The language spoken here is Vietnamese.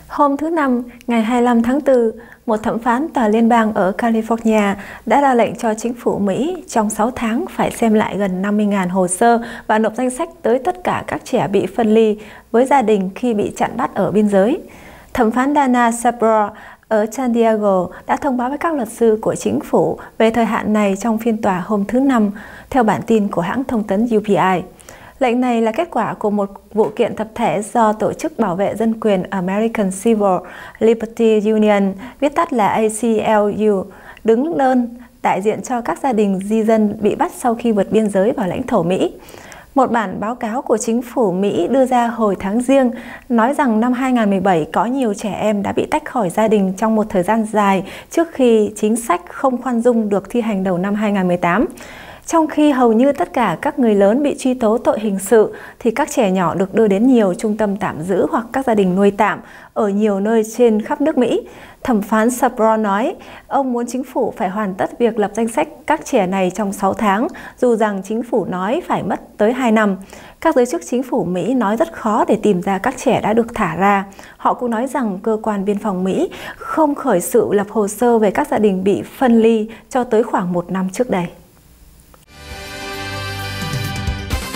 Hôm thứ Năm, ngày 25 tháng 4, một thẩm phán tòa liên bang ở California đã ra lệnh cho chính phủ Mỹ trong 6 tháng phải xem lại gần 50.000 hồ sơ và nộp danh sách tới tất cả các trẻ bị phân ly với gia đình khi bị chặn bắt ở biên giới. Thẩm phán Dana Sabra ở San Diego đã thông báo với các luật sư của chính phủ về thời hạn này trong phiên tòa hôm thứ Năm, theo bản tin của hãng thông tấn UPI. Lệnh này là kết quả của một vụ kiện tập thể do Tổ chức Bảo vệ Dân quyền American Civil Liberty Union, viết tắt là ACLU, đứng đơn đại diện cho các gia đình di dân bị bắt sau khi vượt biên giới vào lãnh thổ Mỹ. Một bản báo cáo của chính phủ Mỹ đưa ra hồi tháng Giêng nói rằng năm 2017 có nhiều trẻ em đã bị tách khỏi gia đình trong một thời gian dài trước khi chính sách không khoan dung được thi hành đầu năm 2018. Trong khi hầu như tất cả các người lớn bị truy tố tội hình sự, thì các trẻ nhỏ được đưa đến nhiều trung tâm tạm giữ hoặc các gia đình nuôi tạm ở nhiều nơi trên khắp nước Mỹ. Thẩm phán Sabra nói, ông muốn chính phủ phải hoàn tất việc lập danh sách các trẻ này trong 6 tháng, dù rằng chính phủ nói phải mất tới 2 năm. Các giới chức chính phủ Mỹ nói rất khó để tìm ra các trẻ đã được thả ra. Họ cũng nói rằng cơ quan biên phòng Mỹ không khởi sự lập hồ sơ về các gia đình bị phân ly cho tới khoảng 1 năm trước đây.